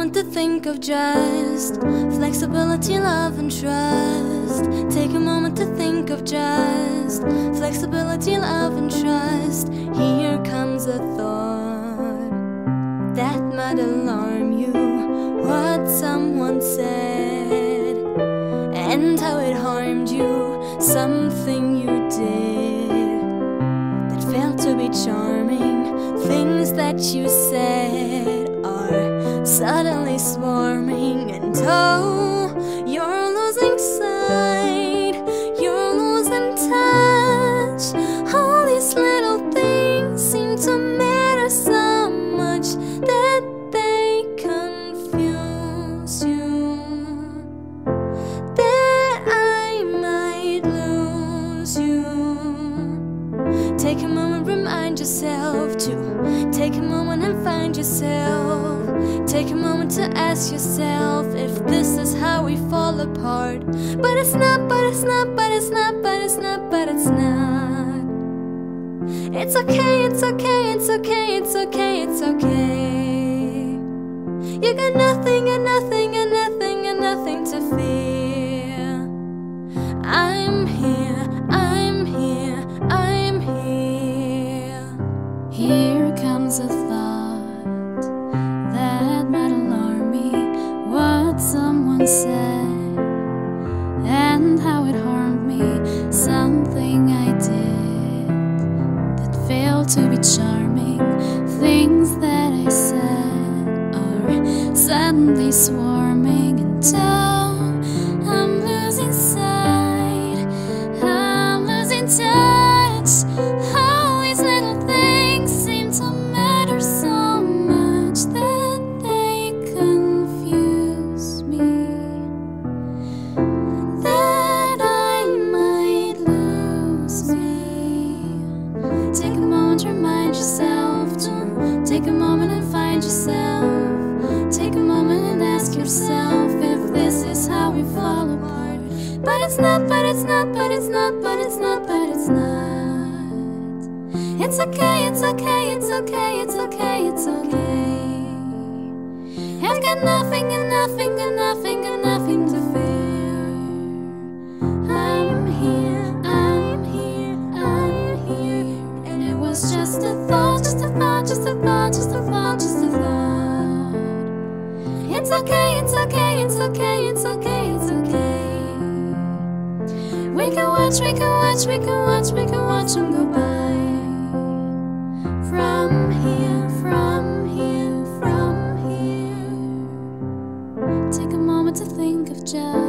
moment to think of just flexibility, love and trust. Take a moment to think of just flexibility, love and trust. Here comes a thought that might alarm you. What someone said and how it harmed you. Something you did that failed to be charming. Things that you said are suddenly swarming. And oh, you're losing sight, you're losing touch. All these little things seem to matter so much that they confuse you, that I might lose you. Take a moment, remind yourself to take a moment and find yourself. Take a moment to ask yourself if this is how we fall apart. But it's not, but it's not, but it's not, but it's not, but it's not. It's okay, it's okay, it's okay, it's okay, it's okay. You got nothing and nothing and nothing and nothing to fear. I'm here, I'm here, I'm here. Here comes a thought that might alarm me. What someone said and how it harmed me. Something I did that failed to be charming. Things that I said are suddenly swarming. And oh, I'm losing sight, I'm losing touch. All these little things seem to matter so much that they confuse me, that I might lose me. Take a moment to remind yourself to take a moment and find yourself. Take a moment and ask yourself if this is how we fall apart. But it's not, but it's not, but it's not, but it's not, but it's not. It's okay, it's okay, it's okay, it's okay, it's okay. I've got nothing and nothing and nothing and nothing to fear. I'm here, I'm here, I'm here. And it was just a thought, just a thought, just a thought, just a thought, just a thought. It's okay, it's okay, it's okay, it's okay, it's okay. We can watch, we can watch, we can watch, we can watch them go by. From here, from here, from here. Take a moment to think of just